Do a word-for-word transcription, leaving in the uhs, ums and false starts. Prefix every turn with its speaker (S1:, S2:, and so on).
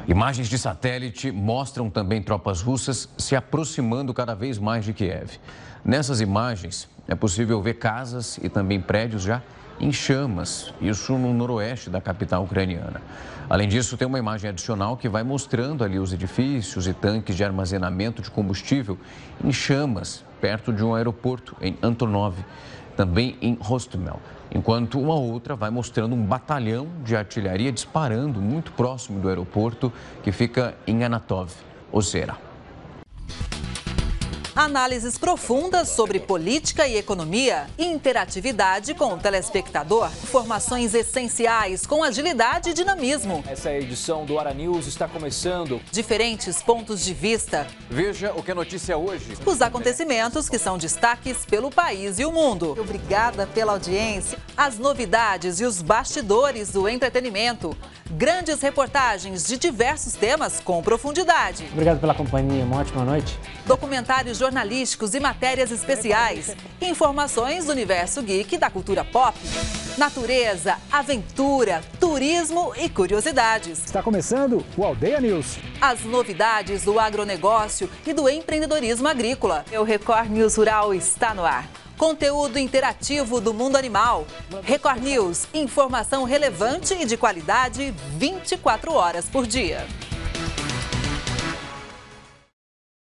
S1: Imagens de satélite mostram também tropas russas se aproximando cada vez mais de Kiev. Nessas imagens, é possível ver casas e também prédios já em chamas, isso no noroeste da capital ucraniana. Além disso, tem uma imagem adicional que vai mostrando ali os edifícios e tanques de armazenamento de combustível em chamas, perto de um aeroporto em Antonov, também em Hostomel, enquanto uma outra vai mostrando um batalhão de artilharia disparando muito próximo do aeroporto, que fica em Anatov, Ozera.
S2: Análises profundas sobre política e economia, interatividade com o telespectador, informações essenciais com agilidade e dinamismo.
S3: Essa edição do Ara News está começando.
S2: Diferentes pontos de vista.
S1: Veja o que é notícia hoje.
S2: Os acontecimentos que são destaques pelo país e o mundo. Obrigada pela audiência. As novidades e os bastidores do entretenimento. Grandes reportagens de diversos temas com profundidade.
S4: Obrigado pela companhia, uma ótima noite.
S2: Documentários jornalísticos e matérias especiais. Informações do universo geek e da cultura pop. Natureza, aventura, turismo e curiosidades.
S5: Está começando o Aldeia News.
S2: As novidades do agronegócio e do empreendedorismo agrícola. O Record News Rural está no ar. Conteúdo interativo do mundo animal. Record News, informação relevante e de qualidade vinte e quatro horas por dia.